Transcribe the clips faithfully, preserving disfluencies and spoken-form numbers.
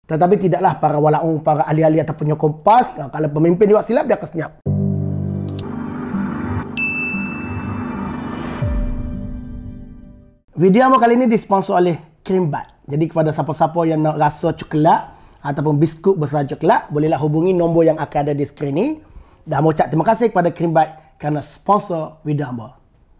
Tetapi tidaklah para walaung, para ahli-ahli ataupun penyokong PAS, kalau pemimpin juga silap, dia akan senyap. Video yang kali ini disponsor oleh Krimbat. Jadi kepada siapa-siapa yang nak rasa coklat ataupun biskut besar coklat, bolehlah hubungi nombor yang akan ada di skrin ni. Dan mau ucap terima kasih kepada Krimbat kerana sponsor video hamba.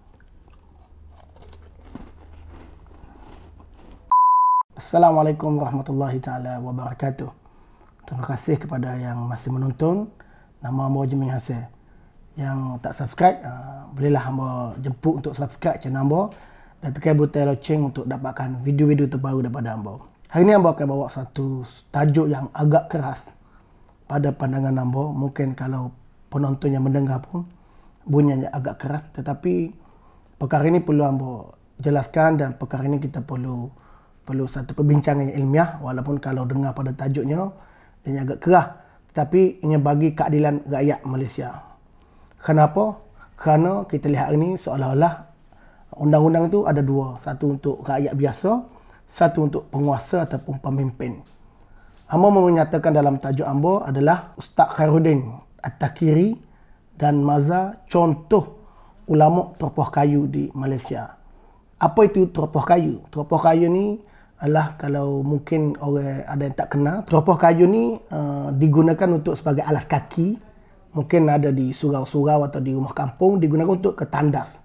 Assalamualaikum warahmatullahi taala wabarakatuh. Terima kasih kepada yang masih menonton. Nama hamba Jemil Hasil. Yang tak subscribe, uh, bolehlah hamba jemput untuk subscribe channel hamba dan tekan butang loceng untuk dapatkan video-video terbaru daripada hamba. Hari ini hamba akan bawa satu tajuk yang agak keras pada pandangan hamba. Mungkin kalau penonton yang mendengar pun bunyinya agak keras, tetapi perkara ini perlu hamba jelaskan dan perkara ini kita perlu perlu satu perbincangan yang ilmiah, walaupun kalau dengar pada tajuknya dia agak keras, tetapi ini bagi keadilan rakyat Malaysia. Kenapa? Kerana kita lihat ini seolah-olah undang-undang itu ada dua. Satu untuk rakyat biasa, satu untuk penguasa ataupun pemimpin. Hamba menyatakan dalam tajuk hamba adalah Ustaz Khairuddin, Takiri dan Maza contoh ulama terompah kayu di Malaysia. Apa itu terompah kayu? Terompah kayu ni adalah, kalau mungkin orang ada yang tak kenal, terompah kayu ni uh, digunakan untuk sebagai alas kaki. Mungkin ada di surau-surau atau di rumah kampung, digunakan untuk ketandas.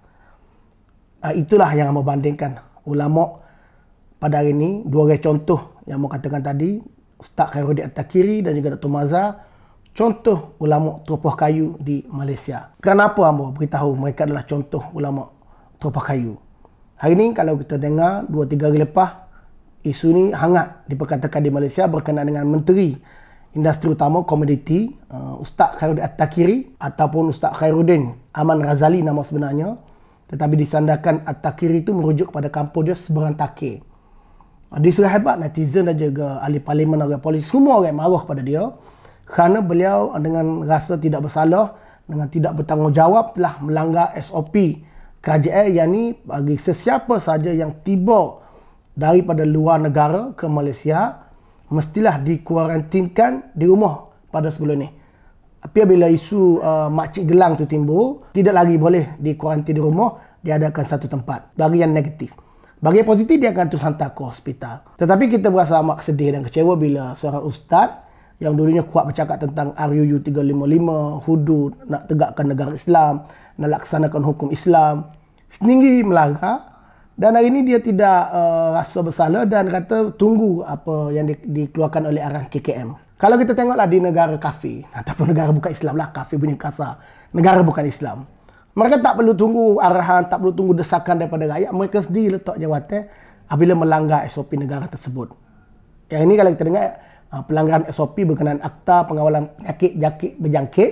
Uh, itulah yang hamba bandingkan ulama pada hari ini. Dua orang contoh yang mau katakan tadi, Ustaz Khairuddin Takiri dan juga Doktor Maza, contoh ulama terompah kayu di Malaysia. Kenapa hamba beritahu mereka adalah contoh ulama terompah kayu? Hari ini kalau kita dengar dua tiga hari lepas, isu ni hangat diperkatakan di Malaysia berkenaan dengan Menteri Industri Utama Komoditi uh, Ustaz Khairuddin Takiri ataupun Ustaz Khairuddin Aman Razali nama sebenarnya. Tetapi disandarkan Takiri itu merujuk kepada kampung dia Seberang Takir. Diserah hebat netizen dan juga ahli parlimen, orang polis, semua orang marah pada dia kerana beliau dengan rasa tidak bersalah, dengan tidak bertanggungjawab telah melanggar S O P kerajaan, yang ni bagi sesiapa saja yang tiba daripada luar negara ke Malaysia mestilah dikuarantinkan di rumah pada sebelum ni. Apabila isu uh, makcik gelang tu timbul, tidak lagi boleh dikuarantin di rumah, diadakan satu tempat. Bagi yang negatif. Bagi yang positif, dia akan terus hantar ke hospital. Tetapi kita berasa amat sedih dan kecewa bila seorang ustaz yang dulunya kuat bercakap tentang R U U tiga lima lima, hudud, nak tegakkan negara Islam, nak laksanakan hukum Islam, sendiri melanggar, dan hari ini dia tidak uh, rasa bersalah dan kata tunggu apa yang di, dikeluarkan oleh arahan K K M. Kalau kita tengoklah di negara kafir ataupun negara bukan Islam lah, kafir bunyi kasar, negara bukan Islam, mereka tak perlu tunggu arahan, tak perlu tunggu desakan daripada rakyat, mereka sendiri letak jawatan apabila melanggar S O P negara tersebut. Yang ini kalau kita dengar uh, pelanggaran S O P berkenaan Akta Pengawalan Penyakit-Penyakit Berjangkit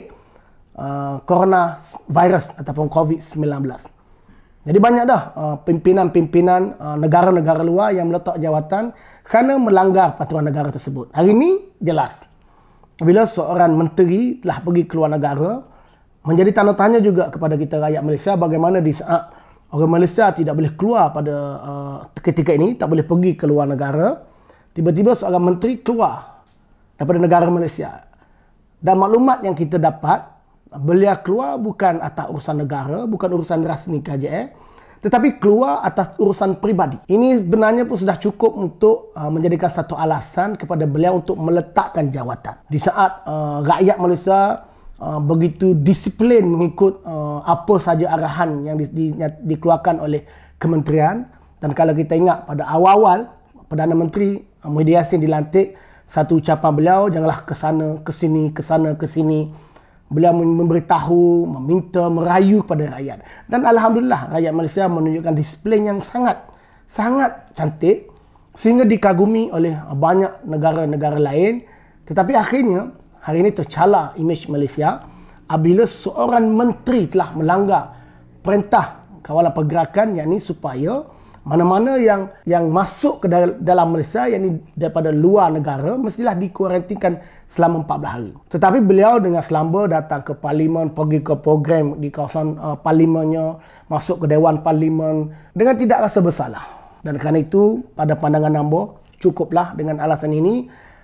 uh, Coronavirus ataupun COVID sembilan belas. Jadi banyak dah uh, pimpinan-pimpinan uh, negara-negara luar yang meletak jawatan kerana melanggar peraturan negara tersebut. Hari ini jelas. Bila seorang menteri telah pergi keluar negara, menjadi tanda tanya juga kepada kita rakyat Malaysia bagaimana di saat orang Malaysia tidak boleh keluar pada uh, ketika ini, tak boleh pergi ke luar negara, tiba-tiba seorang menteri keluar daripada negara Malaysia. Dan maklumat yang kita dapat, beliau keluar bukan atas urusan negara, bukan urusan rasmi kerajaan, tetapi keluar atas urusan peribadi. Ini sebenarnya pun sudah cukup untuk uh, menjadikan satu alasan kepada beliau untuk meletakkan jawatan. Di saat uh, rakyat Malaysia uh, begitu disiplin mengikut uh, apa saja arahan yang di, di, dikeluarkan oleh kementerian. Dan kalau kita ingat pada awal-awal Perdana Menteri uh, Muhyiddin Yassin dilantik, satu ucapan beliau, janganlah ke sana, ke sini, ke sana, ke sini. Beliau memberitahu, meminta, merayu kepada rakyat. Dan Alhamdulillah, rakyat Malaysia menunjukkan disiplin yang sangat, sangat cantik sehingga dikagumi oleh banyak negara-negara lain. Tetapi akhirnya, hari ini tercela imej Malaysia apabila seorang menteri telah melanggar perintah kawalan pergerakan, yakni supaya mana-mana yang yang masuk ke dalam Malaysia, yakni daripada luar negara, mestilah dikuarantinkan selama empat belas hari. Tetapi beliau dengan selamba datang ke parlimen, pergi ke program di kawasan uh, parlimennya, masuk ke Dewan Parlimen dengan tidak rasa bersalah. Dan kerana itu, pada pandangan hamba, cukuplah dengan alasan ini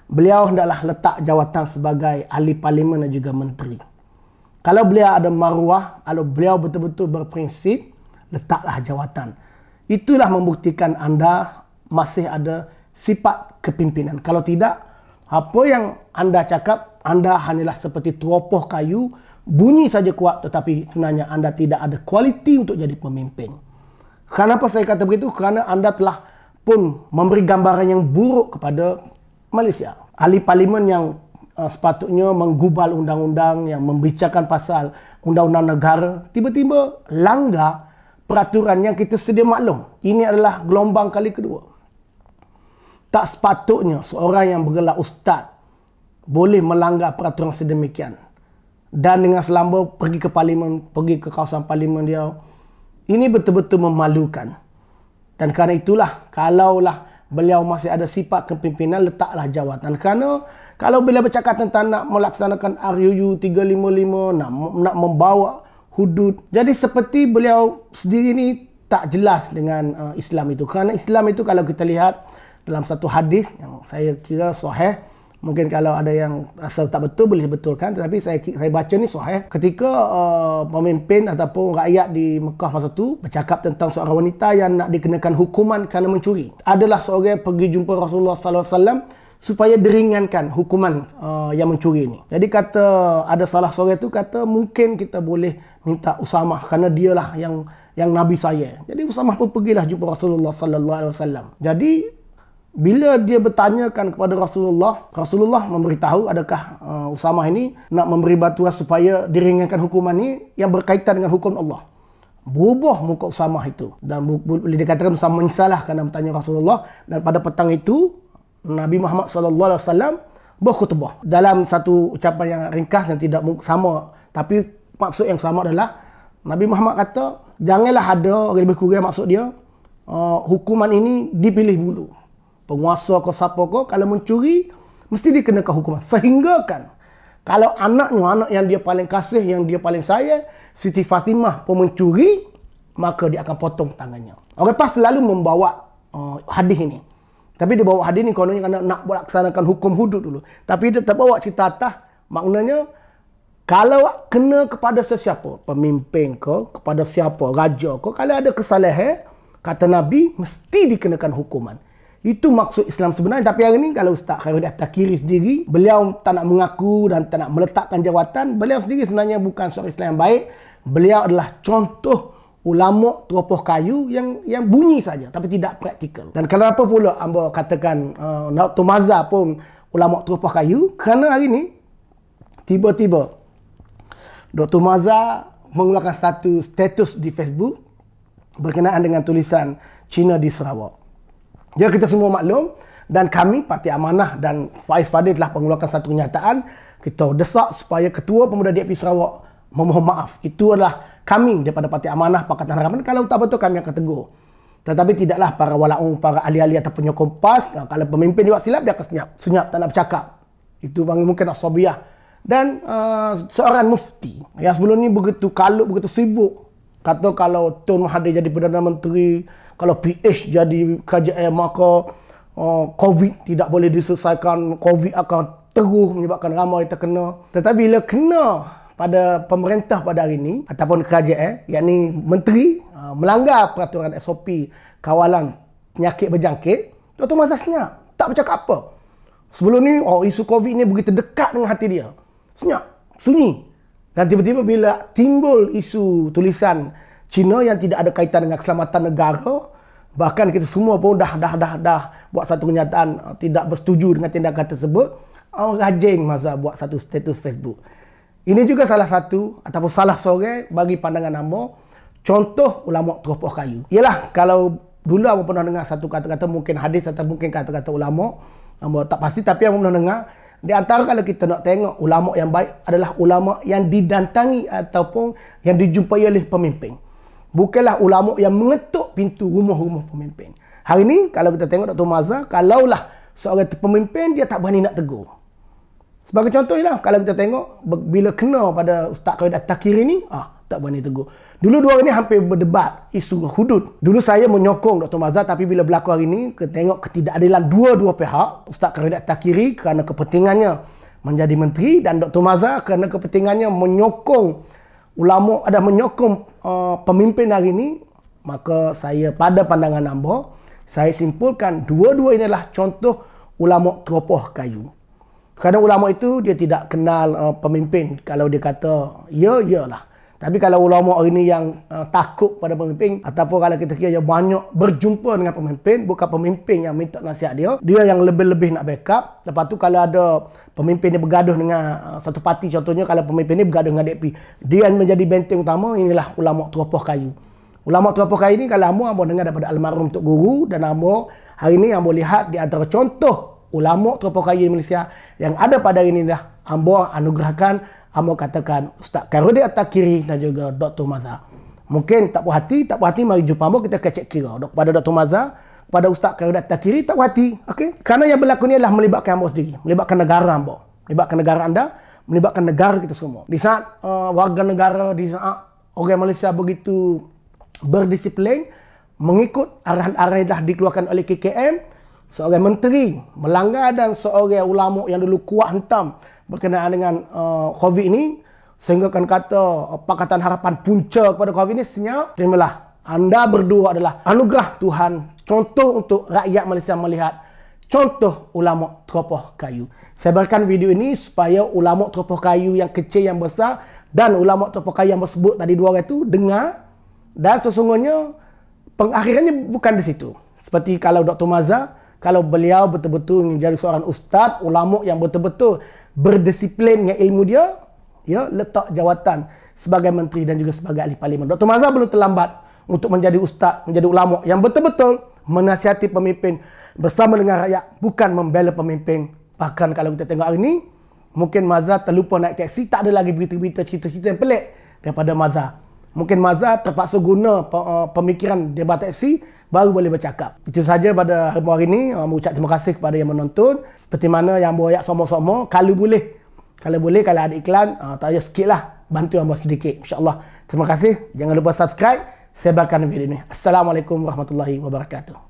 beliau hendaklah letak jawatan sebagai ahli parlimen dan juga menteri. Kalau beliau ada maruah, kalau beliau betul-betul berprinsip, letaklah jawatan. Itulah membuktikan anda masih ada sifat kepimpinan. Kalau tidak, apa yang anda cakap, anda hanyalah seperti terompah kayu, bunyi saja kuat tetapi sebenarnya anda tidak ada kualiti untuk jadi pemimpin. Kenapa saya kata begitu? Kerana anda telah pun memberi gambaran yang buruk kepada Malaysia. Ahli parlimen yang uh, sepatutnya menggubal undang-undang, yang membicarakan pasal undang-undang negara, tiba-tiba langgar peraturan yang kita sedia maklum. Ini adalah gelombang kali kedua. Tak sepatutnya seorang yang bergelar ustaz boleh melanggar peraturan sedemikian. Dan dengan selamba pergi ke parlimen, pergi ke kawasan parlimen dia, ini betul-betul memalukan. Dan kerana itulah, kalaulah beliau masih ada sifat kepimpinan, letaklah jawatan. Kerana kalau beliau bercakap tentang nak melaksanakan R U U tiga lima lima, nak, nak membawa hudud, jadi seperti beliau sendiri ni tak jelas dengan uh, Islam itu. Kerana Islam itu kalau kita lihat dalam satu hadis yang saya kira sahih, mungkin kalau ada yang rasa tak betul boleh betulkan, tetapi saya saya baca ni sahih. Ketika uh, pemimpin ataupun rakyat di Mekah masa tu bercakap tentang seorang wanita yang nak dikenakan hukuman kerana mencuri, adalah seorang pergi jumpa Rasulullah sallallahu alaihi wasallam supaya diringankan hukuman uh, yang mencuri ni. Jadi kata ada salah seorang tu kata mungkin kita boleh minta Usamah kerana dialah yang yang nabi saya. Jadi Usamah pun pergilah jumpa Rasulullah sallallahu alaihi wasallam. Jadi bila dia bertanyakan kepada Rasulullah, Rasulullah memberitahu adakah uh, Usamah ini nak memberi bantuan supaya diringankan hukuman ini yang berkaitan dengan hukum Allah. Berubah muka Usamah itu. Dan boleh dikatakan Usamah menyesalah kerana bertanya Rasulullah. Dan pada petang itu, Nabi Muhammad sallallahu alaihi wasallam berkhutbah. Dalam satu ucapan yang ringkas yang tidak sama, tapi maksud yang sama adalah, Nabi Muhammad kata, janganlah ada, lebih kurang maksud dia, uh, hukuman ini dipilih bulu. Penguasa ke siapa ke, kalau mencuri mesti dikenakan hukuman. Sehingga kan kalau anaknya, anak yang dia paling kasih, yang dia paling sayang, Siti Fatimah pun mencuri, maka dia akan potong tangannya. Orang pas selalu membawa uh, hadis ini. Tapi dia bawa hadis ini kononnya kerana nak melaksanakan hukum hudud dulu. Tapi dia tak bawa cerita atas, maknanya kalau kena kepada sesiapa, pemimpin ke, kepada siapa, raja ke, kalau ada kesalahan, kata Nabi, mesti dikenakan hukuman. Itu maksud Islam sebenarnya. Tapi hari ini kalau Ustaz Khairuddin Takiri sendiri, beliau tak nak mengaku dan tak nak meletakkan jawatan, beliau sendiri sebenarnya bukan seorang Islam yang baik. Beliau adalah contoh ulama terompah kayu yang yang bunyi saja tapi tidak praktikal. Dan kenapa pula hamba katakan uh, Doktor Maza pun ulama terompah kayu? Kerana hari ini tiba-tiba Doktor Maza mengeluarkan satu status di Facebook berkenaan dengan tulisan Cina di Sarawak. Ya, kita semua maklum dan kami Parti Amanah dan Faiz Fadil telah mengeluarkan satu kenyataan. Kita desak supaya Ketua Pemuda D A P Sarawak memohon maaf. Itu adalah kami daripada Parti Amanah Pakatan Harapan. Kalau tak betul kami akan tegur. Tetapi tidaklah para walaung, para ahli-ahli ataupun penyokong P A S. Kalau pemimpin buat silap, dia akan senyap. Senyap, tak nak bercakap. Itu mungkin asabiah. Dan uh, seorang mufti yang sebelum ni begitu kalut, begitu sibuk. Kata kalau Tun Mahathir jadi Perdana Menteri, kalau P H jadi K J M, maka uh, COVID tidak boleh diselesaikan. COVID akan terus menyebabkan ramai terkena. Tetapi bila kena pada pemerintah pada hari ini, ataupun kerajaan, yakni menteri, uh, melanggar peraturan S O P kawalan penyakit berjangkit, Doktor Maza senyap. Tak bercakap apa. Sebelum ni, oh, isu COVID ni begitu dekat dengan hati dia. Senyap, sunyi. Dan tiba-tiba bila timbul isu tulisan Cina yang tidak ada kaitan dengan keselamatan negara, bahkan kita semua pun dah dah dah dah buat satu kenyataan tidak bersetuju dengan tindakan tersebut, oh, rajin Maza buat satu status Facebook. Ini juga salah satu ataupun salah seorang bagi pandangan hamba contoh ulama terompah kayu. Yalah, kalau dulu hamba pernah dengar satu kata-kata, mungkin hadis atau mungkin kata-kata ulama, hamba tak pasti, tapi hamba pernah dengar di antara kalau kita nak tengok ulama yang baik adalah ulama yang didatangi ataupun yang dijumpai oleh pemimpin. Bukanlah ulama yang mengetuk pintu rumah-rumah pemimpin. Hari ini kalau kita tengok Doktor Maza, kalaulah seorang pemimpin dia tak berani nak tegur. Sebagai contoh ialah kalau kita tengok bila kena pada Ustaz Khairuddin Takiri ni, ah tak berani tegur. Dulu dua orang ni hampir berdebat isu hudud. Dulu saya menyokong Doktor Maza, tapi bila berlaku hari ini, kita tengok ketidakadilan dua-dua pihak. Ustaz Khairuddin Takiri kerana kepentingannya menjadi menteri dan Doktor Maza kerana kepentingannya menyokong ulama, ada menyokong uh, pemimpin hari ini, maka saya pada pandangan hamba, saya simpulkan dua-dua inilah contoh ulama terompah kayu. Kerana ulama itu dia tidak kenal uh, pemimpin. Kalau dia kata ya, ya lah. Tapi kalau ulama hari ini yang uh, takut pada pemimpin, ataupun kalau kita kira yang banyak berjumpa dengan pemimpin, bukan pemimpin yang minta nasihat dia, dia yang lebih-lebih nak backup. Lepas tu kalau ada pemimpin dia bergaduh dengan uh, satu parti, contohnya kalau pemimpin ni bergaduh dengan D P, dia yang menjadi benteng utama, inilah ulama terompah kayu. Ulama terompah kayu ni kalau hamba, hamba dengar daripada almarhum Tok Guru, dan hamba hari ini hamba lihat di antara contoh ulama terompah kayu di Malaysia yang ada pada hari ini dah hamba anugerahkan, hamba katakan Ustaz Khairuddin Takiri dan juga Doktor Maza. Mungkin tak puas hati, tak puas hati, mari jumpa hamba, kita kecek kira pada Doktor Maza, pada Ustaz Khairuddin Takiri tak puas hati. Okey, kerana yang berlaku ni adalah melibatkan hamba sendiri, melibatkan negara hamba, melibatkan negara anda, melibatkan negara kita semua. Di saat uh, warga negara, di saat orang Malaysia begitu berdisiplin mengikut arahan-arahan yang dah dikeluarkan oleh K K M, seorang menteri melanggar dan seorang ulama yang dulu kuat hentam berkenaan dengan uh, COVID ini, sehingga kan kata uh, Pakatan Harapan punca kepada COVID ini, senyap, terimalah. Anda berdua adalah anugerah Tuhan, contoh untuk rakyat Malaysia melihat contoh ulama terompah kayu. Saya berikan video ini supaya ulama terompah kayu yang kecil, yang besar, dan ulama terompah kayu yang bersebut tadi dua orang itu dengar, dan sesungguhnya pengakhirannya bukan di situ. Seperti kalau Doktor Maza, kalau beliau betul-betul menjadi seorang ustaz, ulama yang betul-betul berdisiplin dengan ilmu dia, ya, letak jawatan sebagai menteri dan juga sebagai ahli parlimen. Doktor Maza belum terlambat untuk menjadi ustaz, menjadi ulama yang betul-betul menasihati pemimpin bersama dengan rakyat, bukan membela pemimpin. Bahkan kalau kita tengok hari ini, mungkin Maza terlupa naik taksi, tak ada lagi berita-berita, cerita-cerita yang pelik daripada Maza. Mungkin Maza terpaksa guna pemikiran debat taksi baru boleh bercakap. Itu saja pada hari ini. Mengucap terima kasih kepada yang menonton. Seperti mana yang boyak sama-sama, kalau boleh, kalau boleh, kalau ada iklan, uh, tak payah sikit lah, bantu hamba sedikit, insyaAllah. Terima kasih. Jangan lupa subscribe. Sebarkan video ini. Assalamualaikum warahmatullahi wabarakatuh.